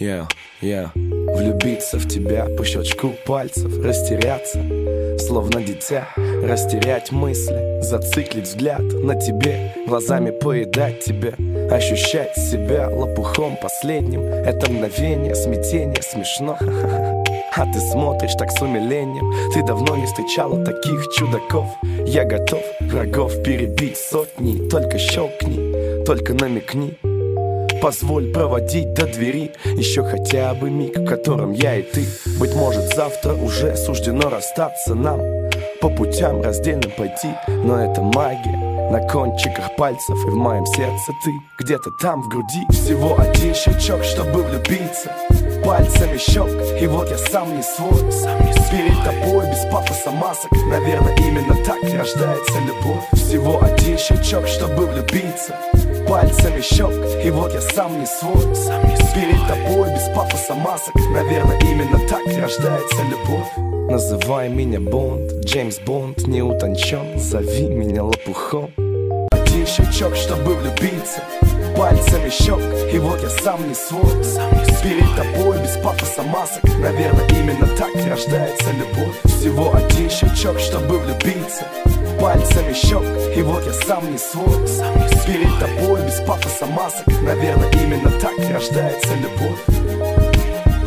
Влюбиться в тебя по щелчку пальцев, растеряться, словно дитя, растерять мысли, зациклить взгляд на тебе, глазами поедать тебя, ощущать себя лопухом последним. Это мгновение, смятение, смешно. А ты смотришь так с умилением. Ты давно не встречала таких чудаков. Я готов врагов перебить сотни. Только щелкни, только намекни. Позволь проводить до двери еще хотя бы миг, в котором я и ты. Быть может, завтра уже суждено расстаться нам, по путям раздельно пойти. Но это магия на кончиках пальцев, и в моем сердце ты где-то там в груди. Всего один щелчок, чтобы влюбиться, пальцами щек, и вот я сам не свой. Перед тобой без пафоса масок, наверное, именно так рождается любовь. Всего один щелчок, чтобы влюбиться, пальцами щек, и вот я сам не свой. Перед тобой без пафоса масок, наверное, именно так рождается любовь. Называй меня Бонд, Джеймс Бонд не утончен, зови меня лопухом. Один щелчок, чтобы влюбиться, пальцами щек, и вот я сам не свой. Перед тобой без пафоса масок, наверное, именно так рождается любовь. Всего один щелчок, чтобы влюбиться, пальцами щек, и вот я сам не свой. Перед тобой без пафоса масок, наверное, именно так рождается любовь.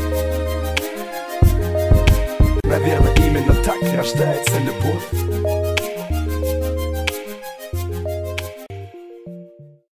Наверное, именно так рождается любовь.